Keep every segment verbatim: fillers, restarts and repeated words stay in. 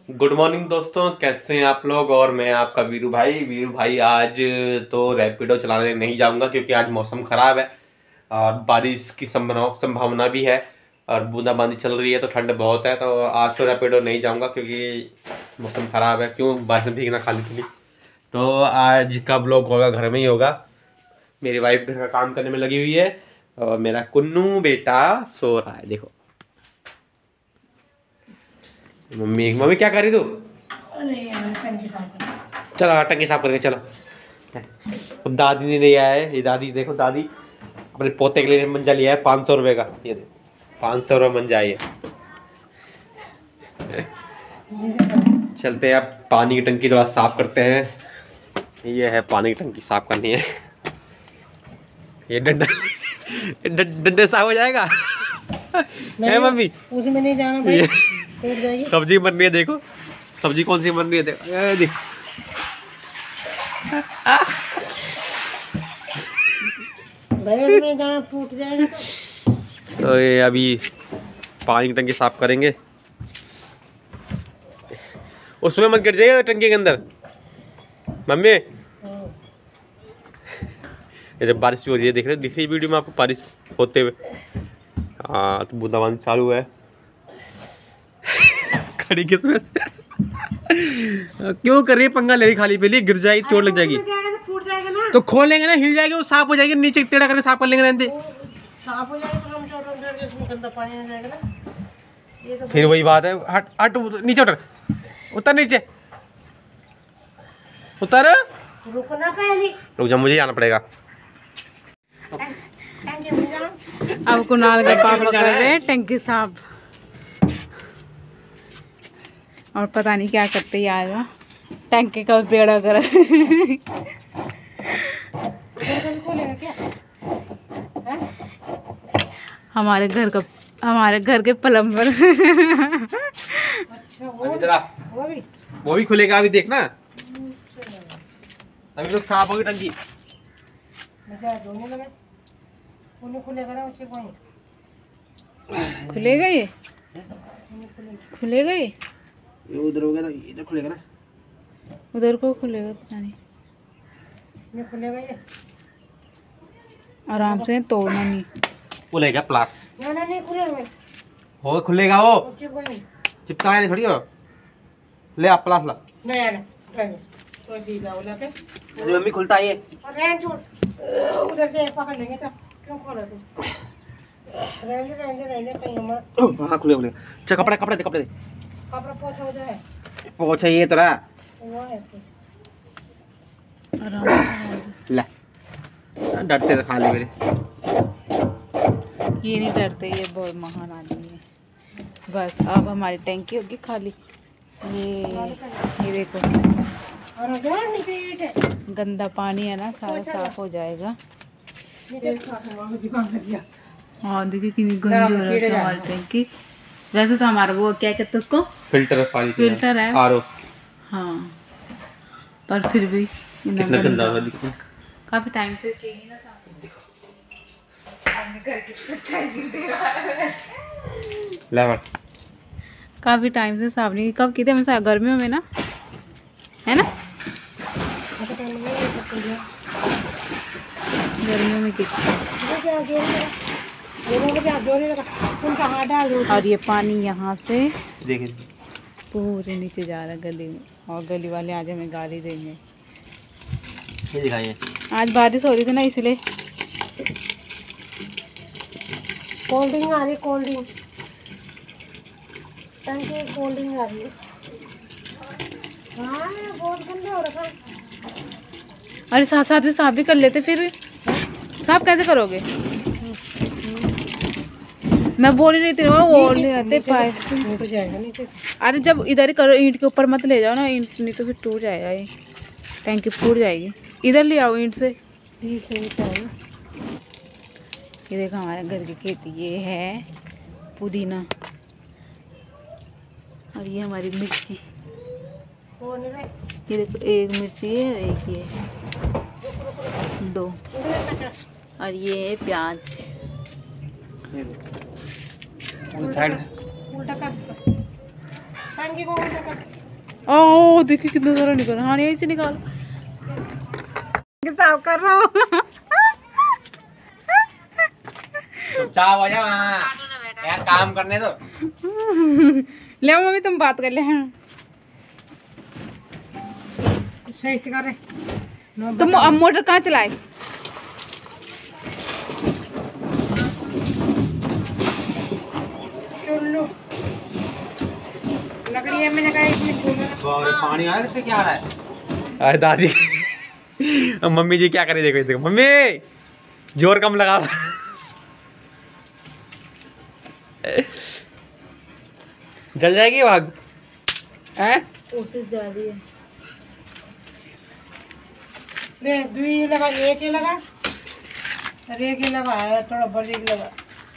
Good morning दोस्तों, कैसे हैं आप लोग। और मैं आपका वीरू भाई वीरू भाई आज तो रैपिडो चलाने नहीं जाऊंगा क्योंकि आज मौसम ख़राब है और बारिश की संभावना संभावना भी है और बूंदाबांदी चल रही है, तो ठंड बहुत है। तो आज तो रैपिडो नहीं जाऊंगा क्योंकि मौसम ख़राब है। क्यों बारिश में भीगना खाली के लिए। तो आज का ब्लॉग होगा घर में ही होगा। मेरी वाइफ घर का काम करने में लगी हुई है और मेरा कुन्नू बेटा सो रहा है। देखो मम्मी मम्मी क्या कर रही तू। चलो टंकी साफ करके चलो। तो दादी ने लिया है, ये दादी देखो, दादी अपने पोते के लिए मंजा लिया है पाँच सौ रुपये का। ये देखो पाँच सौ रुपये मंजा है ये। चलते हैं अब पानी की टंकी थोड़ा साफ करते हैं। ये है पानी की टंकी साफ करनी है। ये डंडा डंडे साफ हो जाएगा। है मम्मी उसमें नहीं जाना भाई। सब्जी बन रही है, देखो सब्जी कौन सी बन रही है, देखो ये देख। भाई में जाना टूट जाएगा। तो ये अभी पानी की टंकी साफ करेंगे। उसमें मत गिर जाइए टंकी के अंदर मम्मी। ये जब बारिश भी हो रही है, देख रहे दिख रही है वीडियो में आपको बारिश होते हुए। हाँ तो बूंदाबांदी चालू है। खड़ी किस्मत। क्यों कर रही है, पंगा ले रही खाली पे लिए, गिर जाएगी चोट लग जाएगी। तो फूट जाएगा ना। तो खोल लेंगे ना, हिल जाएगी, वो साफ हो जाएगी, नीचे टेढ़ा करके साफ कर लेंगे रहते। साफ हो जाएगा तो हम चोट उतर के उसमें गंदा पानी आ जाएगा ना। ये तो फिर वही बात है। हट हट नीचे उतर, उतर नीचे उतर। रुकना पहले। रुक जा, मुझे जाना पड़ेगा। टंकी में जाना। अब कुणाल का पापा कर रहे हैं टंकी साफ और पता नहीं क्या करते यार। टंकी का पेड़ा कर हमारे घर का हमारे घर के प्लम्बर। वो भी वो भी खुलेगा अभी, देखना अभी लोग साफ होगी टंकी। खुलेगा ना उसके कोई खुलेगा ये खुलेगा ये ये उधर होगा ना, इधर खुलेगा ना। उधर को खुलेगा पता नहीं। ये खुलेगा ये। आराम से तोड़ना नहीं। खुलेगा प्लास ना ना नहीं खुलेगा। हो खुलेगा वो, उसके कोई नहीं। चिपकाया नहीं थोड़ी हो। ले आप प्लास ला। नहीं आना ट्रेन तो सीधा हो जाते। अरे मम्मी खुलता है ये। और रैन छोड़ उधर से पकड़ लेंगे तो क्यों खोला तू। रहने रहने रहने कहीं हम हाँ खुलेगा खुलेगा। चल कपड़े कपड़े दे कपड़े दे। कपड़ा पोछा उधर है। पोछा ये तेरा वो है आराम से ले। डरते थे खाली मेरे। ये नहीं डरते, ये बहुत महान आदमी है। बस अब हमारी टैंकी होगी खाली। ये ये देखो और उधर नीचे ईंट है। गंदा पानी है ना, सारा साफ हो जाएगा। नीचे साफ हुआ दुकान लग गया। हाँ देखिए कितनी गंदी हो रही है हमारी टैंकी। वैसे तो हमारा वो क्या कहते हैं उसको, फिल्टर है पानी का। फिल्टर है आरओ। हाँ पर फिर भी इतना कितना गंदा गंदा। है देखो। काफी टाइम से किए ना साफ। अपने घर की सच्चाई नहीं दे रहा है। ले बट काफी टाइम से साफ नहीं। कब की थे हमें, गर्मियों में ना, है ना, गर्मियों में की थी। और ये पानी यहाँ से देखिए पूरे नीचे जा रहा है गली में, और गली वाले आज हमें गाली देंगे। ये दिखाइए। आज बारिश हो रही थी ना इसलिए। कोल्ड ड्रिंक आ रही कोल्ड ड्रिंक टंकी कोल्ड ड्रिंक आ रही है। हाँ बहुत गंदा हो रखा है। अरे साथ साथ में साफ भी कर लेते, फिर साफ कैसे करोगे। मैं बोल ही नहीं थी वो वो ले आते पाइप से। टूट जाएगा नीचे। अरे जब इधर ही करो, ईंट के ऊपर मत ले जाओ ना, ईंट नहीं तो फिर टूट जाएगा, ये टैंकी फूट जाएगी। इधर ले आओ ईंट से। ठीक है ना। ये देखो हमारे घर की खेती, ये है पुदीना और ये हमारी मिर्ची। ये देखो एक मिर्ची है, एक ये दो, और ये है प्याज। साइड उल्टा कर टंकी को ऊंचा कर। ओह देखिए कितना सारा निकल। हाँ यहीं से निकाल साफ कर रहा हूँ। चुपचाप हो जा वहाँ, यार काम करने दो। ले मम्मी तुम बात कर ले। हाँ सही से करे। तुम अब मोटर कहाँ चलाए? चुल्लू लकड़ी है, मैंने कहा इसमें चुल्लू पानी आ रहा है, क्या आ रहा है? अरे दादी मम्मी जी क्या करे, देखो देखो मम्मी जोर कम लगा। जल जाएगी आग हैं? कोशिश जारी है। ले दुई लगा, एक ही लगा, अरे एक ही लगा है, थोड़ा बड़ी लगा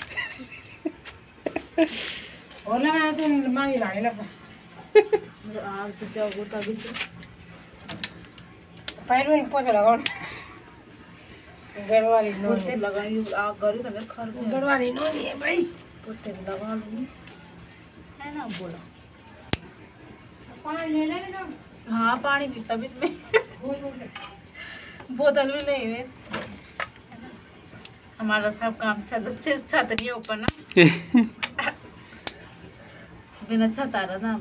और लगा है तो मांगी लाने लगा। आग तो जाओ तभी तो पैर में पोछा लगाओ। गड़वाली नो पोते लगाई आग गरी तो खर गड़वाली नो नहीं है भाई, पोते लगा लूंगी है ना। बोला पानी ले ले ना। हाँ पानी पीता बीच में बोतल भी नहीं है। हमारा सब काम छत छत नहीं ऊपर ना बिना छत आ रहा था।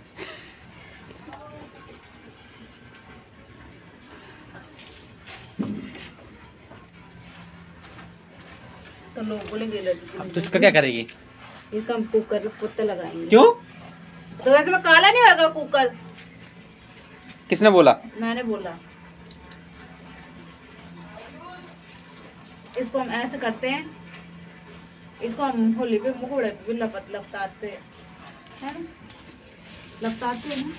तो लोग बोलेंगे अब तो इसका क्या करेगी? इसका हम कुकर पे पोते लगाएंगे। क्यों? तो वैसे में काला नहीं होगा कुकर। किसने बोला? मैंने बोला। इसको हम ऐसे करते हैं, इसको हम होली पे मुखड़े पे भी लपत लपटाते हैं, है ना, लपटाते हैं ना।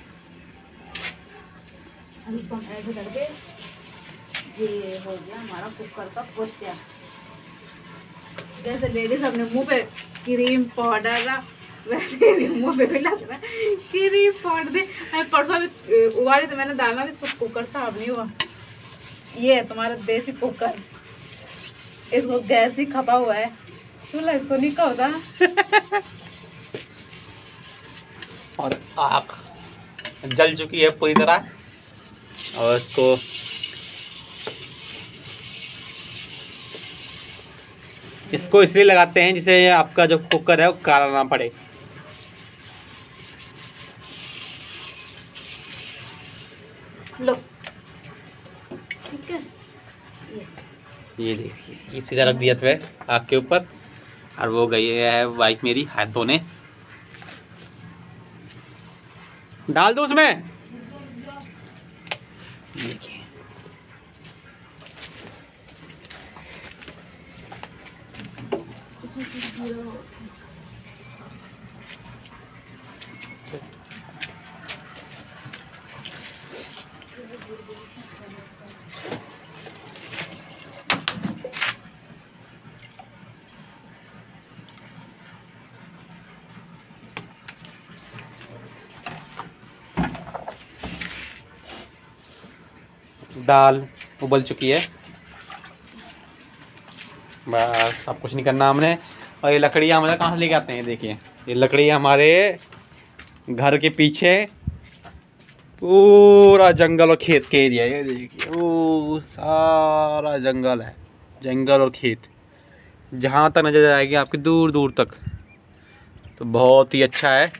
अब इसको हम ऐसे करके ये हो गया हमारा कुकर का पोत्या। जैसे लेडीज अपने मुंह पे क्रीम पाउडर वैसे मुंह पे भी लग रहा है क्रीम पाउडर दे। मैं परसों भी उबाली तो मैंने डाला भी, सब कुकर साफ नहीं हुआ। ये है तुम्हारा देसी कुकर, इसको गैस ही खपा हुआ है, चूल्हा इसको नहीं का होता। और आग जल चुकी है पूरी तरह, और इसको इसको इसलिए लगाते हैं जिससे आपका जो कुकर है वो काला ना पड़े। लो ठीक है। ये ये देखिए ये सीधा रख दिया इसमें आग के ऊपर, और वो गई है वाइफ मेरी हाथ धोने। डाल दो उसमें, देखिए दाल उबल चुकी है, बस अब कुछ नहीं करना हमने। और ये लकड़ियाँ मतलब कहाँ से लेके आते हैं, देखिए ये लकड़ियाँ हमारे घर के पीछे पूरा जंगल और खेत के एरिया है। ये देखिए वो सारा जंगल है, जंगल और खेत जहाँ तक नजर आएगी आपकी दूर दूर तक, तो बहुत ही अच्छा है।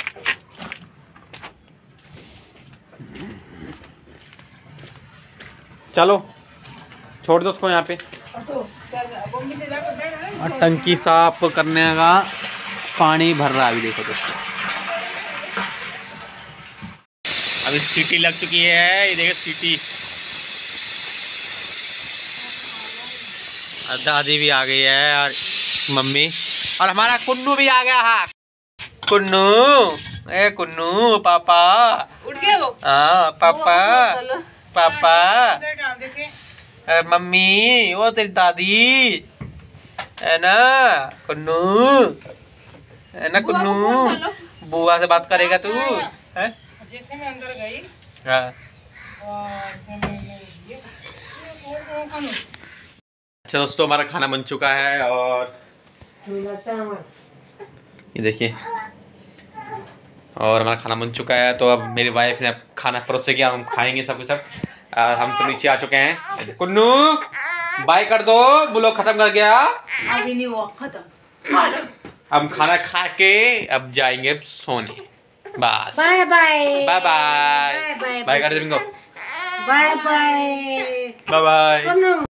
चलो छोड़ दो उसको यहाँ पे। और टंकी साफ करने का पानी भर रहा है अभी, देखो दोस्तों अभी सीटी लग चुकी है, ये देखो सीटी। और दादी भी आ गई है और मम्मी, और हमारा कुन्नू भी आ गया है। कुन्नू, ए कुन्नू पापा उठ गए वो। हाँ पापा पापा डाल देते अरे मम्मी वो तेरी दादी है ना, कुन्नू है ना, कुन्नू बुआ से बात करेगा तू है? जैसे मैं अंदर गई हाँ। और ये वो खाना अच्छा दोस्तों हमारा खाना बन चुका है, और चावल ये देखिए और हमारा खाना बन चुका है, तो अब मेरी वाइफ ने अब खाना परोस किया, हम खाएंगे सब कुछ सब। और हम सब नीचे आ चुके हैं। कुन्नू बाय कर दो, ब्लॉग खत्म कर गया। अभी नहीं हुआ खत्म। हम खाना खा के अब जाएंगे सोने। बस bye bye bye bye bye कर दो। Bye bye bye bye.